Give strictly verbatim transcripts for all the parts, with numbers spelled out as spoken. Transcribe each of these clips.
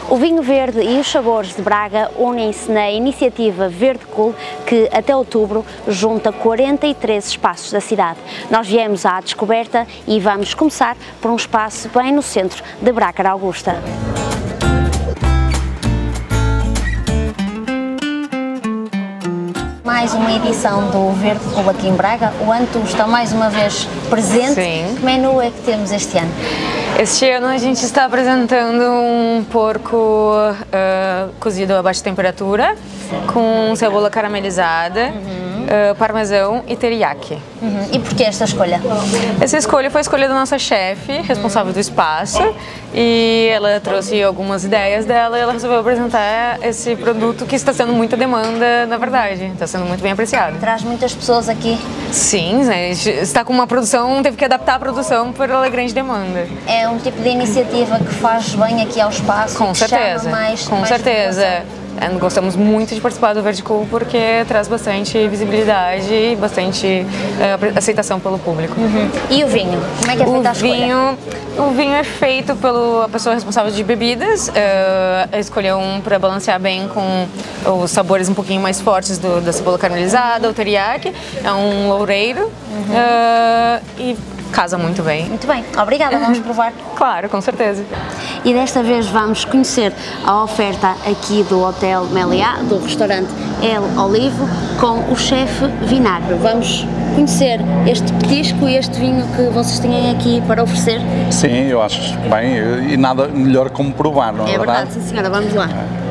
O vinho verde e os sabores de Braga unem-se na iniciativa Verde Cool, que até outubro junta quarenta e três espaços da cidade. Nós viemos à descoberta e vamos começar por um espaço bem no centro de Braga da Augusta. Mais uma edição do Verde Cool aqui em Braga. O Anto está mais uma vez presente. Sim. Que menu é que temos este ano? Este ano a gente está apresentando um porco uh, cozido a baixa temperatura, sim, com cebola caramelizada, uhum, uh, parmesão e teriyaki. Uhum. E por que esta escolha? Essa escolha foi a escolha da nossa chefe, responsável do espaço, e ela trouxe algumas ideias dela e ela resolveu apresentar esse produto que está sendo muita demanda, na verdade, está sendo muito bem apreciado. Traz muitas pessoas aqui? Sim, né? Está com uma produção, teve que adaptar a produção pela grande demanda. É um tipo de iniciativa que faz bem aqui ao espaço? Com e que certeza, chama mais, com mais certeza. É, gostamos muito de participar do Verde Cool porque traz bastante visibilidade e bastante uh, aceitação pelo público. Uhum. E o vinho? Como é que é feita a escolha? Vinho, o vinho é feito pela pessoa responsável de bebidas, uh, escolheu um para balancear bem com os sabores um pouquinho mais fortes do, da cebola caramelizada, o teriyaki, é um loureiro, uhum, uh, e casa muito bem. Muito bem, obrigada, vamos provar. Claro, com certeza. E desta vez vamos conhecer a oferta aqui do Hotel Meliá, do restaurante El Olivo, com o chefe Vinagre. Vamos conhecer este petisco e este vinho que vocês têm aqui para oferecer? Sim, eu acho bem, e nada melhor como provar, não é, é verdade? É verdade, sim senhora, vamos lá.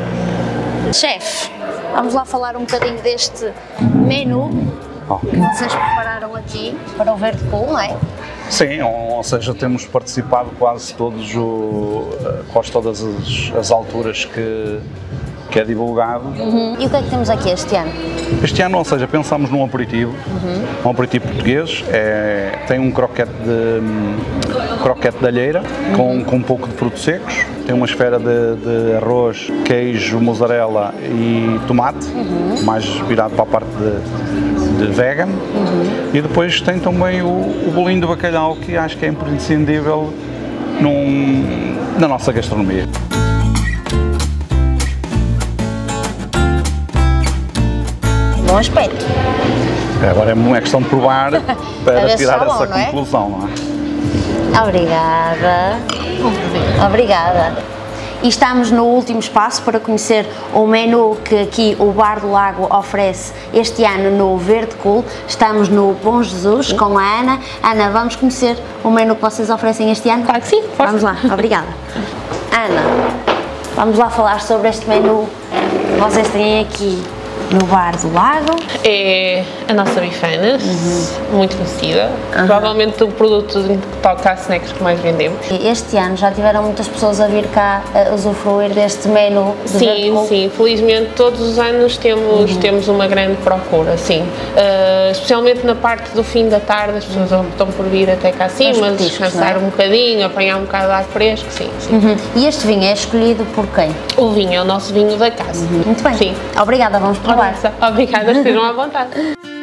É. Chefe, vamos lá falar um bocadinho deste menu oh. que vocês prepararam aqui para o Verde Cool, não é? Sim, ou seja, temos participado quase todos, o, quase todas as, as alturas que, que é divulgado. Uhum. E o que é que temos aqui este ano? Este ano, ou seja, pensamos num aperitivo, uhum, um aperitivo português, é, tem um croquete de, um croquete de alheira, uhum, com, com um pouco de frutos secos, tem uma esfera de, de arroz, queijo, mussarela e tomate, uhum, mais virado para a parte de, de vegan, uhum, e depois tem também o, o bolinho de bacalhau, que acho que é imprescindível num, na nossa gastronomia. Bom aspecto. Agora é uma questão de provar para tirar bom, essa não é? conclusão, não é? Obrigada. Obrigada. E estamos no último espaço para conhecer o menu que aqui o Bar do Lago oferece este ano no Verde Cool. Estamos no Bom Jesus com a Ana. Ana, vamos conhecer o menu que vocês oferecem este ano? Claro que sim. Vamos lá, obrigada. Ana, vamos lá falar sobre este menu que vocês têm aqui no Bar do Lago. É a nossa bifanas, uhum, muito conhecida, uhum, provavelmente o produto que toca a snacks que mais vendemos. Este ano já tiveram muitas pessoas a vir cá a usufruir deste menu de Sim, Verde Cool? sim, felizmente todos os anos temos, uhum, temos uma grande procura, sim. Uh, especialmente na parte do fim da tarde, as pessoas optam por vir até cá acima, descansar, é? um bocadinho, apanhar um bocado de ar fresco, sim. sim. Uhum. E este vinho é escolhido por quem? O vinho é o nosso vinho da casa. Uhum. Muito bem. Sim. Obrigada, vamos provar. Obrigada, estejam à vontade.